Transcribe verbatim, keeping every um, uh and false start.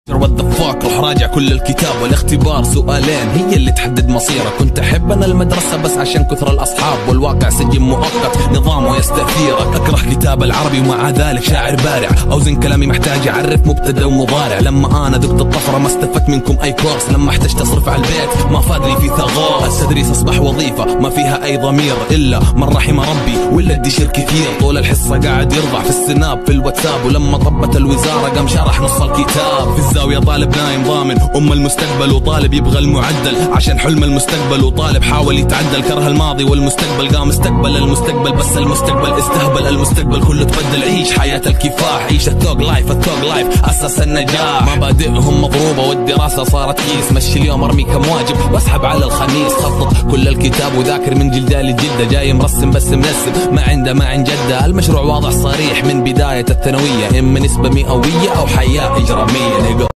وات ذا فاك روح راجع كل الكتاب والاختبار سؤالين هي اللي تحدد مصيرك. كنت احب انا المدرسة بس عشان كثر الاصحاب والواقع سجن مؤقت نظامه يستثيرك. اكره كتاب العربي ومع ذلك شاعر بارع. اوزن كلامي محتاج اعرف مبتدا ومضارع. لما انا ذقت الطفرة ما استفدت منكم اي كورس. لما احتجت اصرف على البيت ما فادني في ثغار. التدريس اصبح وظيفة ما فيها اي ضمير الا من رحم ربي ولا الدشير كثير. طول الحصة قاعد يرضع في السناب في الواتساب ولما طبت الوزارة قام شرح نص الكتاب. في الزاوية طالب نايم ضامن أم المستقبل وطالب يبغى المعدل عشان حلم المستقبل. وطالب حاول يتعدل كره الماضي والمستقبل قام استقبل المستقبل بس المستقبل استهبل. المستقبل كله تبدل. عيش حياة الكفاح عيش الثوق لايف. الثوق لايف أساس النجاح. مبادئهم مضروبة والدراسة صارت كيس. مشي اليوم ارمي كم واجب واسحب على الخميس. خطط كل الكتاب وذاكر من جلدة لجدة. جاي مرسم بس مرسم ما عنده ما عن جدة. المشروع واضح صريح من بداية الثانوية. إما نسبة مئوية أو حياة إجرامية.